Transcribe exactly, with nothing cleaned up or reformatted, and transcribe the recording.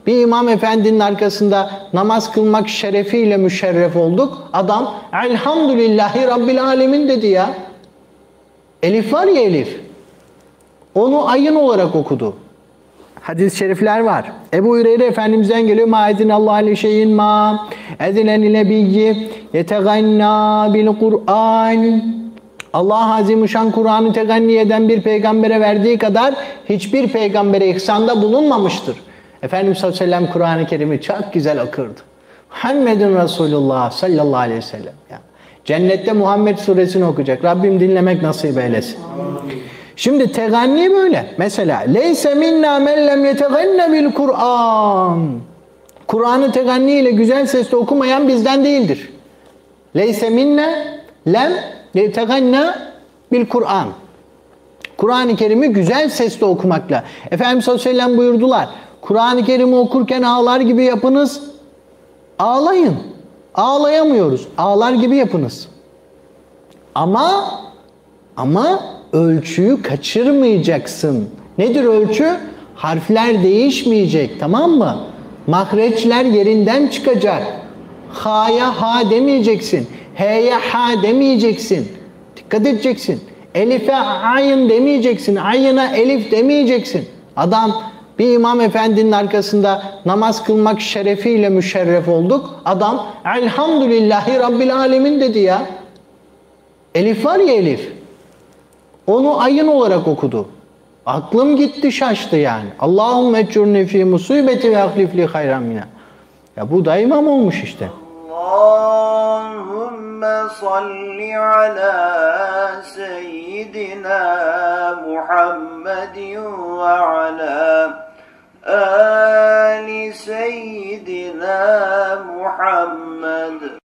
Bir imam efendinin arkasında namaz kılmak şerefiyle müşerref olduk. Adam elhamdülillahi rabbil alemin dedi ya. Elif var ya elif. Onu ayın olarak okudu. Hadis-i şerifler var. Ebu Hüreyre Efendimiz'den geliyor. Ma ezinallahu aleyhi şeyin ma ezinen nebiyyi yeteganna bil Kur'an. Allah Azimuşşan Kur'an'ı teganni eden bir peygambere verdiği kadar hiçbir peygambere ihsanda bulunmamıştır. Efendimiz sallallahu aleyhi ve sellem Kur'an-ı Kerim'i çok güzel okurdu. Muhammedun Resulullah sallallahu aleyhi ve sellem. Yani cennette Muhammed suresini okuyacak. Rabbim dinlemek nasip eylesin. Şimdi teganni böyle. Mesela leyse minna men lem yeteganne bil Kur'an. Kur'an'ı teganni ile güzel sesle okumayan bizden değildir. Leyse minna lem yeteganne bil Kur'an. Kur'an-ı Kerim'i güzel sesle okumakla. Efendimiz sallallahu aleyhi ve sellem buyurdular. Kur'an-ı Kerim'i okurken ağlar gibi yapınız. Ağlayın. Ağlayamıyoruz. Ağlar gibi yapınız. Ama ama ölçüyü kaçırmayacaksın. Nedir ölçü? Harfler değişmeyecek, tamam mı? Mahreçler yerinden çıkacak. Ha'ya ha demeyeceksin. H'ye ha demeyeceksin. Dikkat edeceksin. Elif'e ayın demeyeceksin. Ayına elif demeyeceksin. Adam bir imam efendinin arkasında namaz kılmak şerefiyle müşerref olduk. Adam elhamdülillahi rabbil alemin dedi ya. Elif var ya elif. Onu ayın olarak okudu. Aklım gitti şaştı yani. Allahümme ecurni fî musibeti ve ahlifli hayran mina. Ya bu da imam olmuş işte. Allahümme salli ala seyyidina Muhammedin ve ala ali seyyidina Muhammed.